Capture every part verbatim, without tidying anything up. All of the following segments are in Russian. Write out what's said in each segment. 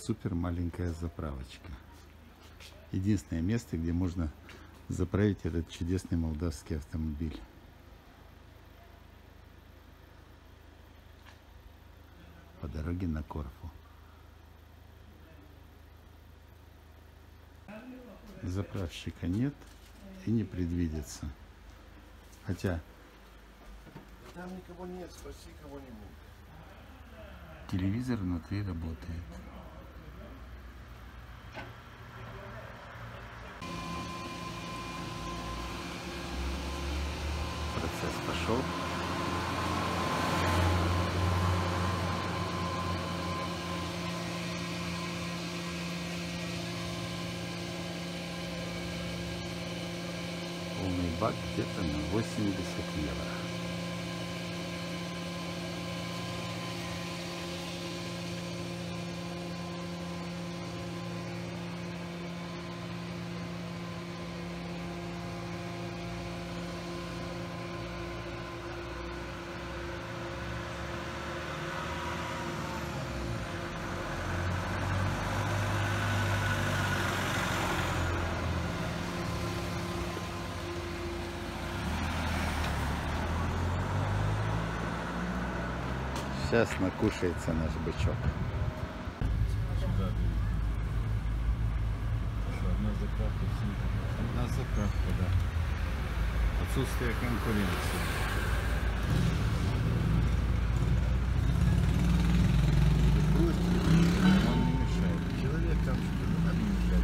Супер маленькая заправочка. Единственное место, где можно заправить этот чудесный молдавский автомобиль. По дороге на Корфу. Заправщика нет и не предвидится. Хотя там никого нет, спроси кого-нибудь. телевизор внутри работает. Процесс пошел. Полный бак где-то на восемьдесят евро. Сейчас накушается наш бычок. Одна заправка, одна заправка, да. Отсутствие конкуренции. Он не мешает. Человек там что-то надо не мешать.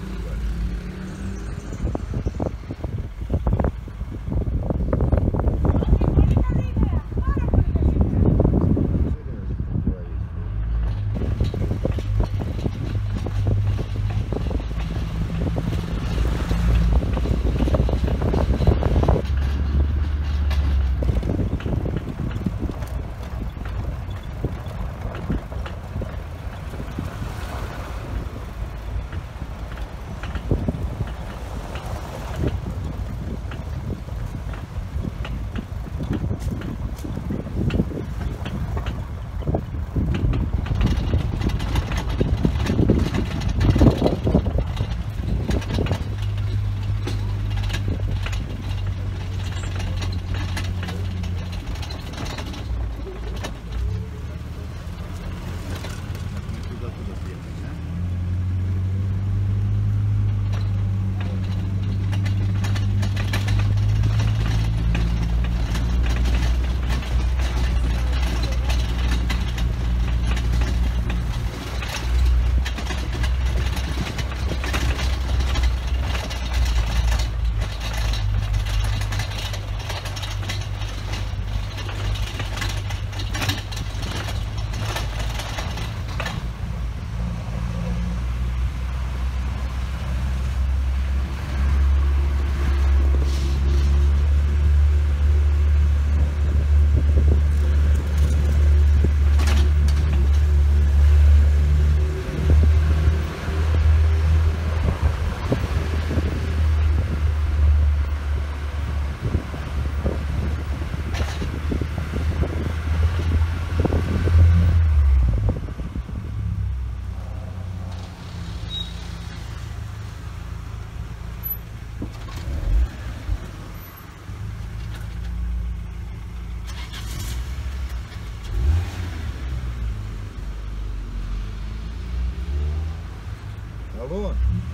Алло,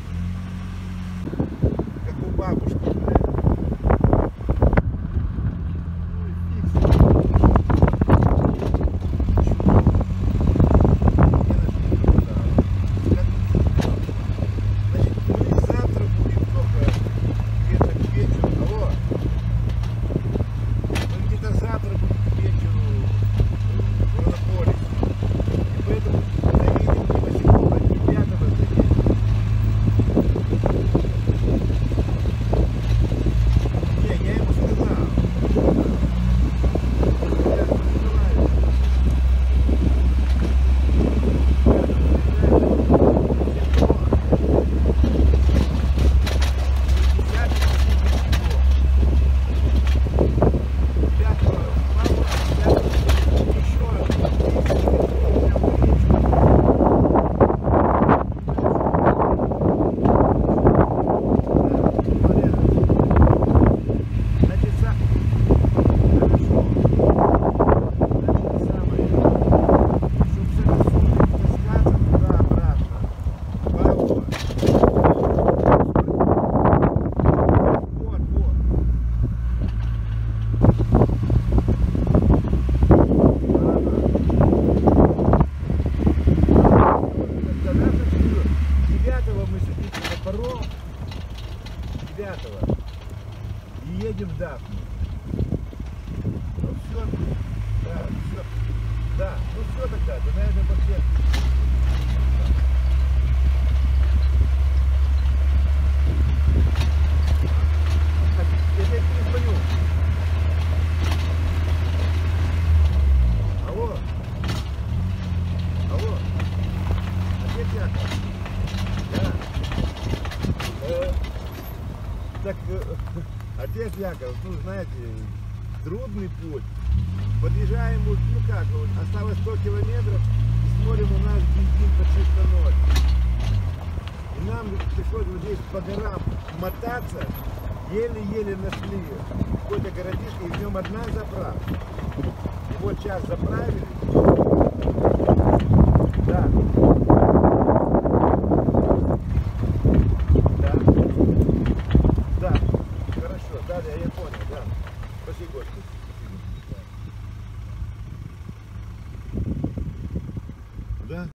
как у бабушки, блядь. Отец Яков, ну знаете, трудный путь. Подъезжаем, вот, ну как, вот, осталось сто километров, и смотрим, у нас бензин по триста ноль. И нам пришлось вот здесь по горам мотаться, еле-еле нашли какой-то городишко, и в нем одна заправка. И вот сейчас заправили. Да.